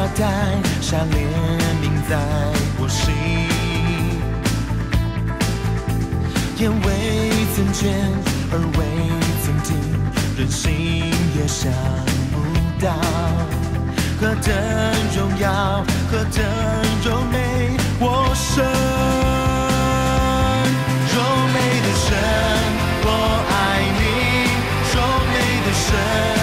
带下怜悯在我心，眼未曾见，耳未曾听，人心也想不到，何等荣耀，何等柔美，我神，柔美的神，我爱你，柔美的神。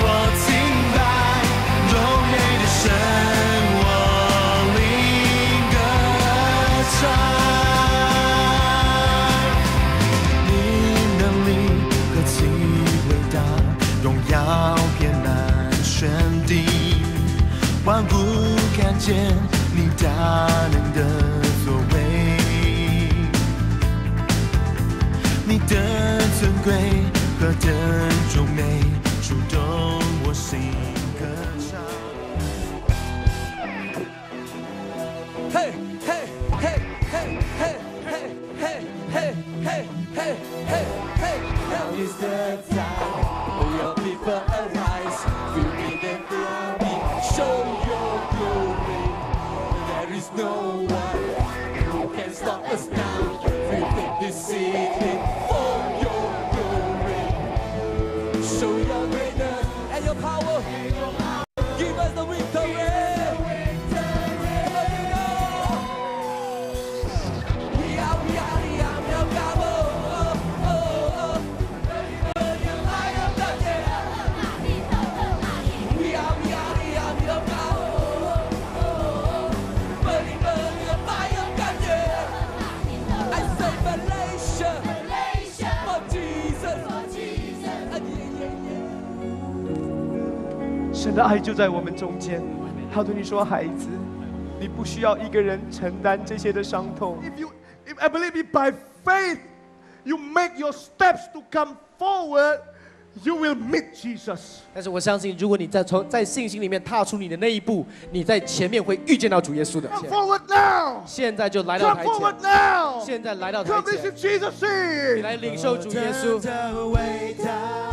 万物看见你大能的作为，你的尊贵何等柔美，触动我心歌唱。嘿嘿嘿嘿嘿嘿嘿嘿嘿嘿嘿嘿 Now is the time for your people arise, feel me and feel me, show. No one who can stop us now. We take this city for your glory. Show your greatness and your power. Give us the victory. Malaysia, for Jesus. 神的爱就在我们中间。他对你说：“孩子，你不需要一个人承担这些的伤痛。” If I believe it by faith, you make your steps to come forward, you will meet Jesus. 但是我相信，如果你在信心里面踏出你的那一步，你在前面会遇见到主耶稣的。 Come forward now. 现在就来到 Come 台 forward 前。 now. 现在来到台 Come 前， receive Jesus' 你来领受主耶稣。